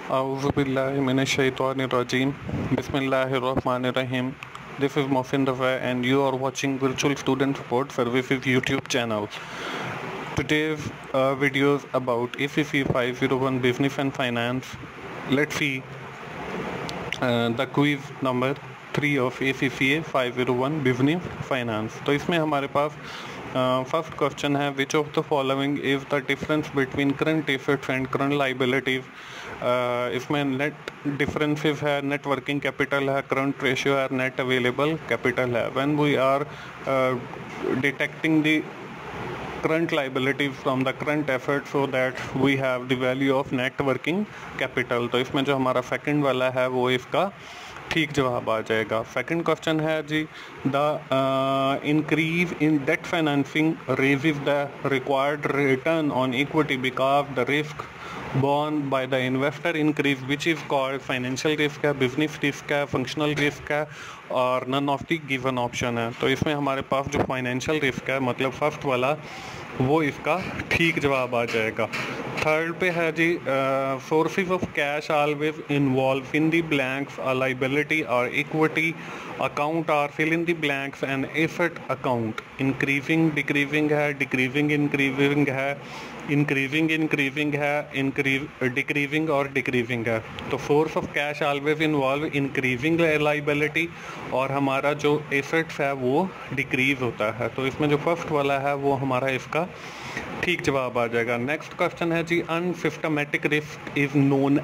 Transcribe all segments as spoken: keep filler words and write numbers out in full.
Auzubillahi minash-shaytanir-rajeem. Bismillahir-rahmanir-rahim. This is Mohsin Rafa and you are watching Virtual Student Support Services YouTube channel. Today's uh, video is about A C C five oh one Business and Finance. Let's see uh, the quiz number three of A C C five oh one Business Finance. तो इसमें हमारे पास first uh, question है which of the following is the difference between current assets and current liabilities. इसमें net differences है, net working capital है, current ratio है, net available capital है. When we are detecting the current liabilities from the current assets so that we have the value of net working capital. तो इसमें जो हमारा second वाला है वो इसका ठीक जवाब आ जाएगा. सेकंड क्वेश्चन है जी the increase in debt financing raises the required return on equity because the risk borne by the investor increase which is called financial risk है, business risk है, functional risk है और none of the given option है. तो इसमें हमारे पास जो financial risk है मतलब फर्स्ट वाला वो इसका ठीक जवाब आ जाएगा. थर्ड पे है जी sources of cash always involve in the blanks a liability और इक्विटी अकाउंट और fill in the blanks and asset account. Increasing decreasing है, डिक्रीजिंग इंक्रीजिंग है, इंक्रीजिंग इंक्रीजिंग है, इंक्रीज डिक्रीजिंग और डिक्रीजिंग है. तो source of cash always involve increasing liability और हमारा जो एसेट्स है वो डिक्रीज होता है. तो इसमें जो फर्स्ट वाला है वो हमारा इसका ठीक जवाब आ जाएगा. नेक्स्ट क्वेश्चन है जी unsystematic risk is known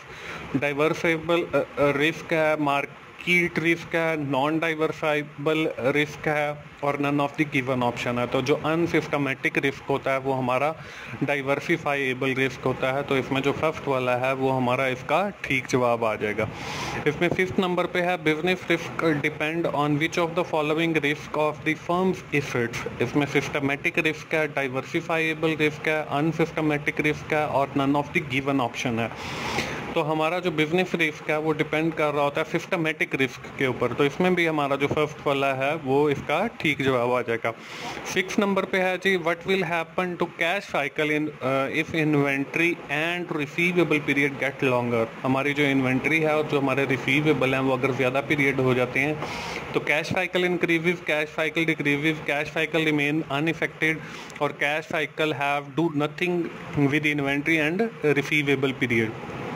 as. Diversifiable risk है, मार्केट रिस्क है, नॉन डाइवर्साइबल रिस्क है और none of the given option है. तो जो अनसिस्टमैटिक रिस्क होता है वो हमारा डाइवर्सिफाइबल रिस्क होता है. तो इसमें जो फर्स्ट वाला है वो हमारा इसका ठीक जवाब आ जाएगा. इसमें फिफ्थ नंबर पे है business risk depend on which of the following risk of the firm's assets. इसमें सिस्टमैटिक रिस्क है, डाइवर्सिफाइबल रिस्क है, अनसिस्टमैटिक रिस्क है और none of the given option है. तो हमारा जो बिजनेस रिस्क है वो डिपेंड कर रहा होता है सिस्टमैटिक रिस्क के ऊपर. तो इसमें भी हमारा जो फर्स्ट वाला है वो इसका ठीक जवाब आ जाएगा. सिक्स नंबर पे है जी what will happen to cash cycle in if inventory and receivable period get longer. हमारी जो इन्वेंट्री है और जो हमारे रिसीवेबल हैं वो अगर ज़्यादा पीरियड हो जाते हैं तो cash cycle increases, cash cycle decreases, cash cycle remain unaffected और cash cycle have do nothing with inventory and receivable period.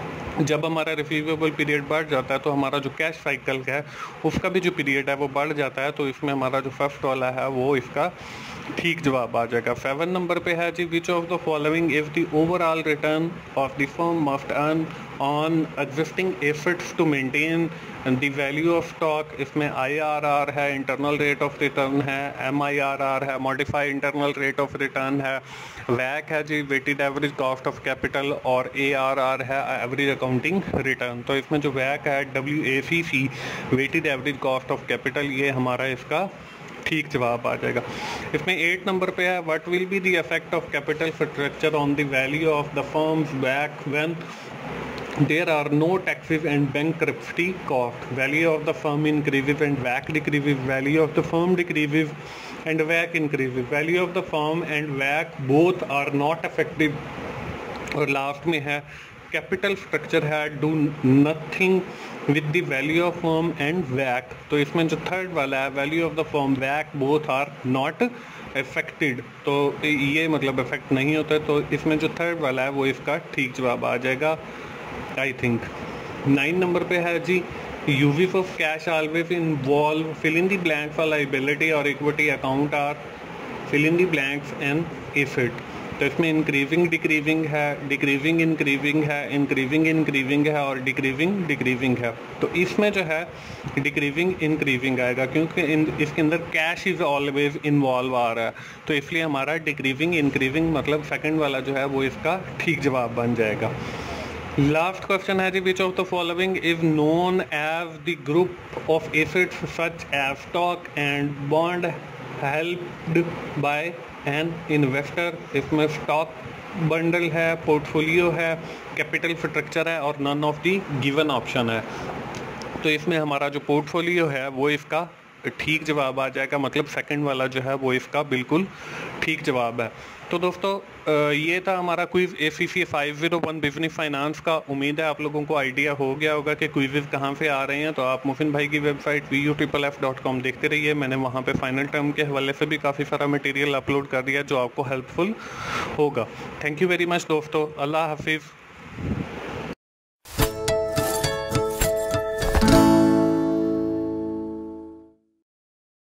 जब हमारा रिसीवेबल पीरियड बढ़ जाता है तो हमारा जो कैश साइकिल है उसका भी जो पीरियड है वो बढ़ जाता है. तो इसमें हमारा जो फर्स्ट वाला है वो इसका ठीक जवाब आ जाएगा. सेवन नंबर पे है जी which of the following is the overall return of the firm must earn on existing assets to maintain the value of stock. इसमें आई आर आर है, इंटरनल रेट ऑफ रिटर्न है, M I R R है, modified internal rate of return है, वैक है जी weighted average cost of capital और A R R है एवरेज अकाउंटिंग रिटर्न. तो इसमें जो वैक है W A C C weighted average cost of capital ये हमारा इसका ठीक जवाब आ जाएगा. इसमें एट नंबर पे है what will be the effect of capital structure on the value of the firm's back when there are no taxes and bankruptcy cost. Value of the firm increases and V A C decreases. Value of the firm decreases and V A C increases. Value of the firm and V A C both are not affected. और last में है capital structure है do nothing with the value of firm and V A C. तो इसमें जो third वाला है value of the firm V A C both are not affected. तो ये मतलब इफेक्ट नहीं होता है. तो इसमें जो थर्ड वाला है वो इसका ठीक जवाब आ जाएगा आई थिंक. नाइन नंबर पे है जी uses of cash always involve fill in the blanks for liability और equity account are fill in the blanks and asset. तो इसमें इंक्रीजिंग डिक्रीजिंग है, डिक्रीजिंग इंक्रीजिंग है, इंक्रीजिंग इंक्रीजिंग है और डिक्रीजिंग डिक्रीजिंग है. तो इसमें जो है डिक्रीजिंग इंक्रीजिंग आएगा क्योंकि इन इसके अंदर कैश इज ऑलवेज इन्वॉल्व आ रहा है. तो इसलिए हमारा डिक्रीजिंग इंक्रीजिंग मतलब सेकंड वाला जो है वो इसका ठीक जवाब बन जाएगा. लास्ट क्वेश्चन है जी which of the following is known as the group of assets such as stock and bond helped by an investor. इसमें स्टॉक बंडल है, पोर्टफोलियो है, कैपिटल स्ट्रक्चर है और none of the given option है. तो इसमें हमारा जो पोर्टफोलियो है वो इसका ठीक जवाब आ जाएगा, मतलब सेकंड वाला जो है वो इसका बिल्कुल ठीक जवाब है। तो दोस्तों ये था हमारा quiz A C C five zero one business finance का। उम्मीद है आप लोगों को आइडिया हो गया होगा कि क्विज़ कहाँ से आ रहे हैं। तो आप मुफिन भाई की website V U triple F dot com देखते रहिए। मैंने वहाँ पे फाइनल टर्म के हवाले से भी काफ़ी सारा मटेरियल अपलोड कर दिया जो आपको हेल्पफुल होगा। थैंक यू वेरी मच दोस्तों, अल्लाह हाफिज़।